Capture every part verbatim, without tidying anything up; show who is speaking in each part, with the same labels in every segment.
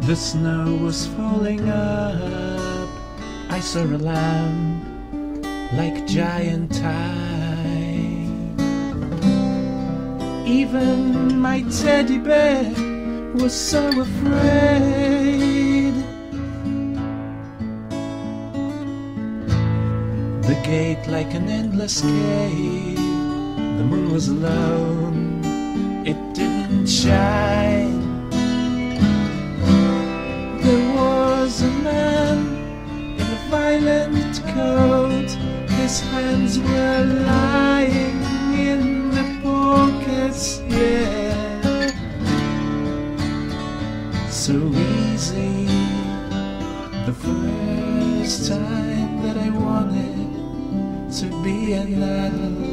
Speaker 1: The snow was falling up. I saw a lamb like giant time. Even my teddy bear was so afraid. The gate like an endless cave. The moon was alone, it didn't shine. There was a man in a violet coat. His hands were lying in the pockets, yeah. So easy, the first time that I wanted to be an adult.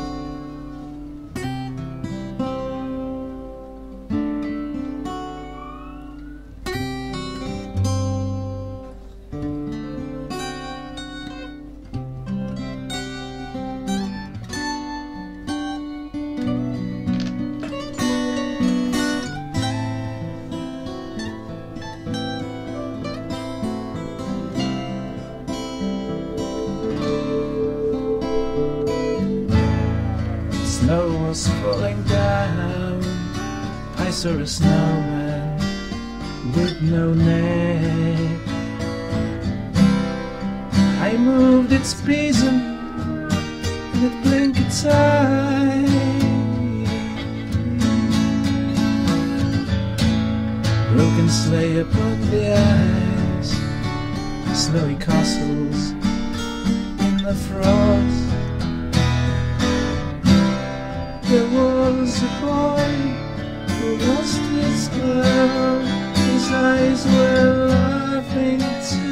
Speaker 1: Snow was falling down. I saw a snowman with no neck. I moved its prism and it blinked its eye. Broken sleigh upon the ice, snowy castles in the frost. There was a boy who lost his girl. His eyes were laughing